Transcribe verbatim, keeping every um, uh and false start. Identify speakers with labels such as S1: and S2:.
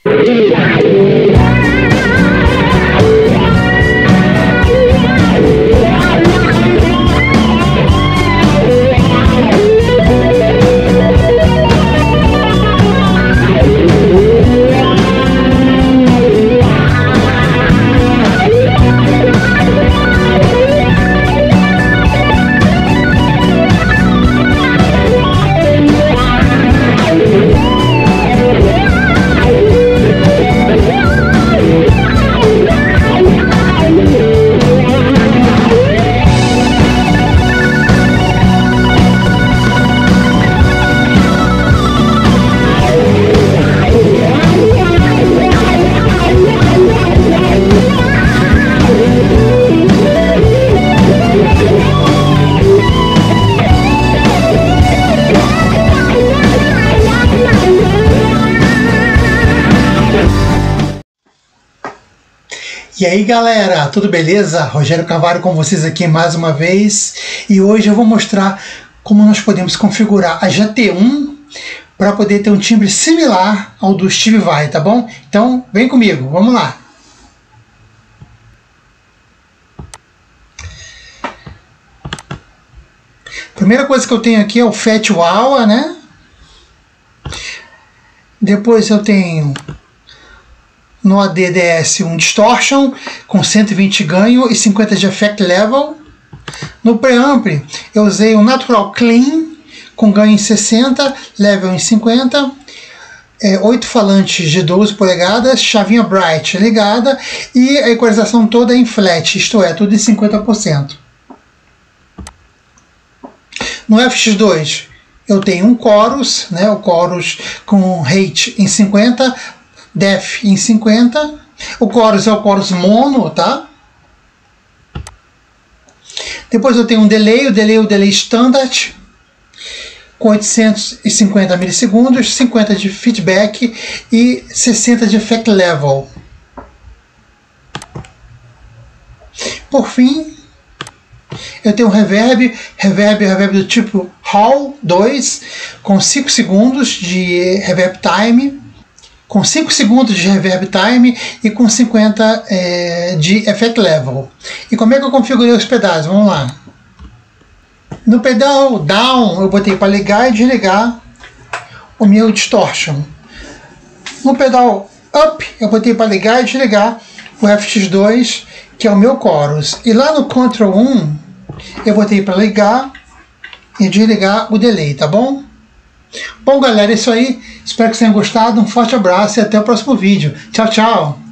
S1: E aí galera, tudo beleza? Rogério Carvalho com vocês aqui mais uma vez, e hoje eu vou mostrar como nós podemos configurar a G T um para poder ter um timbre similar ao do Steve Vai, tá bom? Então vem comigo, vamos lá! Primeira coisa que eu tenho aqui é o Fat Wah-Wah, né? Depois eu tenho no A D D S um Distortion com cento e vinte ganho e cinquenta de Effect Level. No Preamp eu usei um Natural Clean com ganho em sessenta, Level em cinquenta, é, oito falantes de doze polegadas, chavinha Bright ligada e a equalização toda em flat, isto é, tudo em cinquenta por cento. No F X dois eu tenho um Chorus, né, o Chorus com Rate em cinquenta, Def em cinquenta, o Chorus é o Chorus mono, tá? Depois eu tenho um Delay, o Delay é o Delay Standard, com oitocentos e cinquenta milissegundos, cinquenta de Feedback e sessenta de Effect Level. Por fim, eu tenho um Reverb, Reverb, Reverb do tipo Hall dois, com cinco segundos de Reverb Time, com cinco segundos de Reverb Time e com cinquenta é, de Effect Level. E como é que eu configurei os pedais? Vamos lá. No pedal Down eu botei para ligar e desligar o meu Distortion. No pedal Up eu botei para ligar e desligar o F X dois, que é o meu Chorus. E lá no Control um eu botei para ligar e desligar o Delay, tá bom? Bom galera, é isso aí. Espero que vocês tenham gostado. Um forte abraço e até o próximo vídeo. Tchau, tchau!